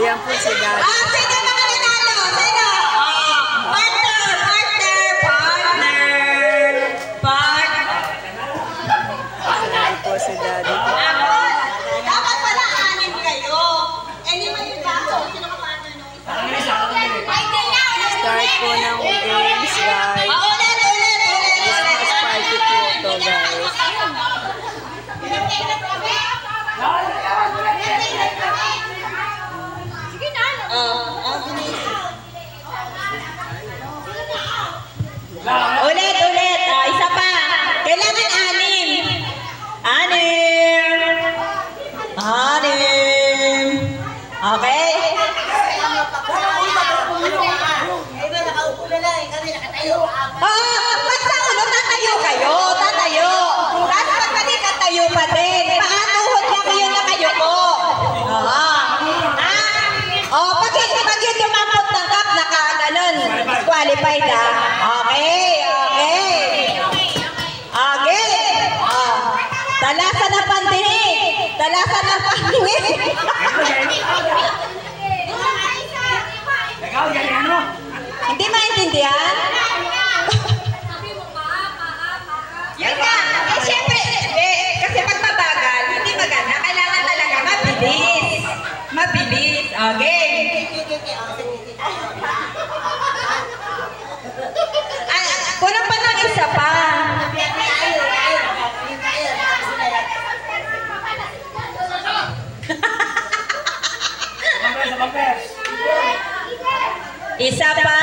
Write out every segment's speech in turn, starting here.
Ayan po si Daddy. Sino mga nanalo? Sino? Partner! Ayan po si Daddy. Dapat pala anin kayo. Anyway, ba? Sino ka partner nung isa? Start po ng games, guys. Christmas party po ito, guys. Ulit. Isa pa. Kailangan anim. Okay? Basta ulo, tatayo kayo. Tapos pag malikat tayo pa din. Paatuhod lang kayo na kayo ko. Pag yun lumapot ng cup, naka-ganon. Qualified Okay. Talasan ng pandinig. Hindi maintindihan? Yan nga. Siyempre, kasi pag mabagal, hindi maganda. Kailangan talaga mabilis. Okay. Kulang pa ng isa pa. Isa pa.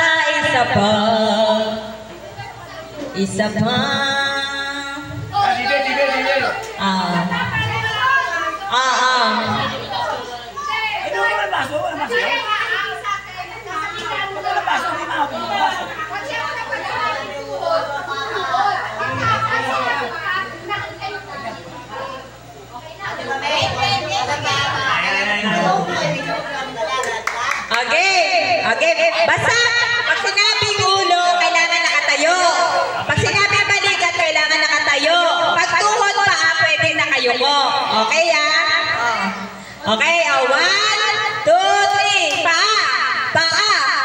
Okay. Basta, pag sinabing ulo, kailangan nakatayo. Pag sinabing balikat, kailangan nakatayo. Pag tuhod pa, pwede na kayo mo. Okay, Okay, 1, 2, 3. Paa.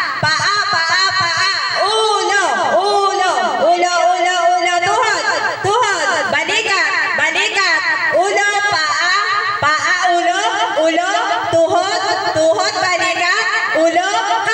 Tuhod. Balikat. Ulo, paa, ulo, tuhod, balikat, ulo,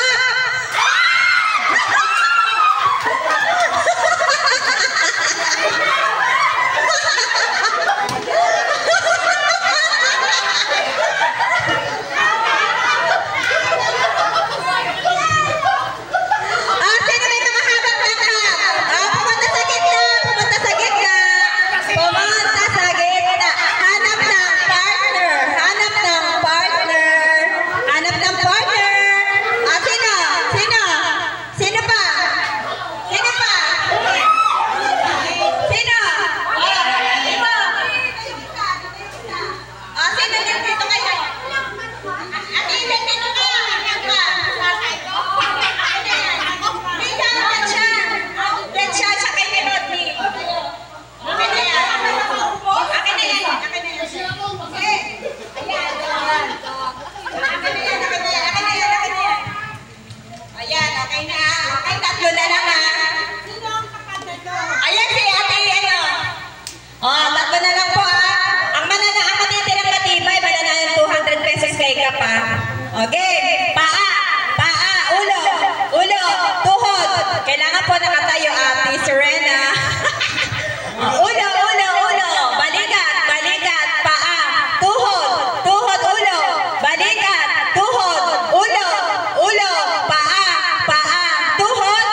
Okay, paa, ulo, tuhod. Kailangan po nakatayo, Ate Serena. Ulo, balikat, paa, tuhod, ulo, balikat, tuhod, ulo, paa, tuhod,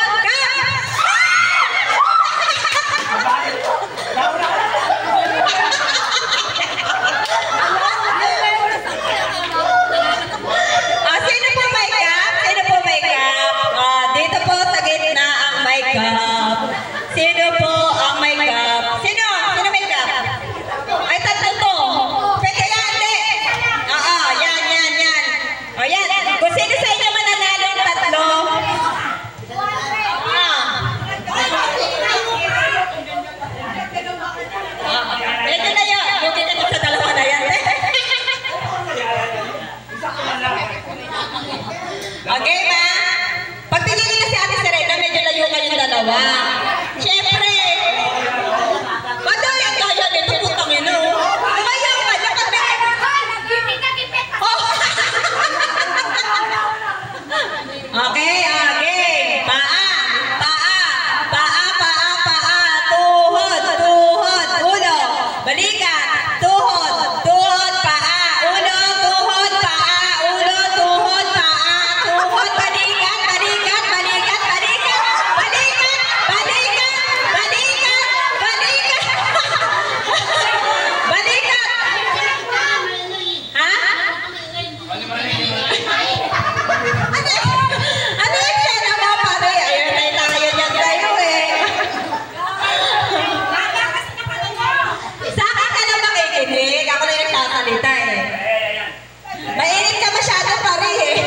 Okay ba? Pag pinili na si Ate Serena, medyo layo kayong dalawa. Siyempre, madaya kaya nito, putang ina. Kaya ka na kami. Okay, okay. Paa, paa, paa, paa, paa. Tuhod, tuhod, ulo. Balikat, tuhod, tuhod, paa. Ulo, tuhod, paa. Ulo, tuhod, paa. Tuhod, balikat, balikat, balikat, balikat. Balikat, balikat, balikat, balikat. Balikat. Ha? Ano yung sena mo, pare? Ayun, tayo niyan tayo eh. Sa akin ka lang makikinig. Ako na yung nagsasalita eh. Mainit ka masyado, pare eh.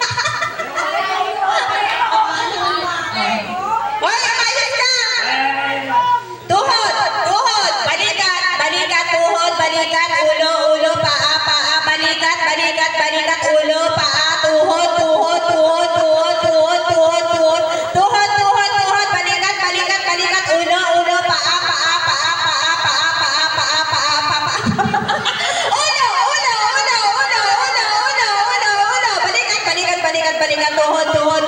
Hoy, ayos ka! Tuhod, tuhod, balikat, balikat, tuhod, balikat, ulo, ulo, paa, paa, balikat, balikat, balikat, ulo, paa, tuhod, tuhod, tuhod, tuhod, tuhod, tuhod, tuhod, tuhod, tuhod, tuhod, balikat, balikat, balikat, ulo, ulo, paa, paa, paa, paa, paa, paa, paa, paa, paa, ulo, ulo, ulo, ulo, ulo, ulo, ulo, ulo, balikat, balikat, balikat, balikat, tuhod, tuhod,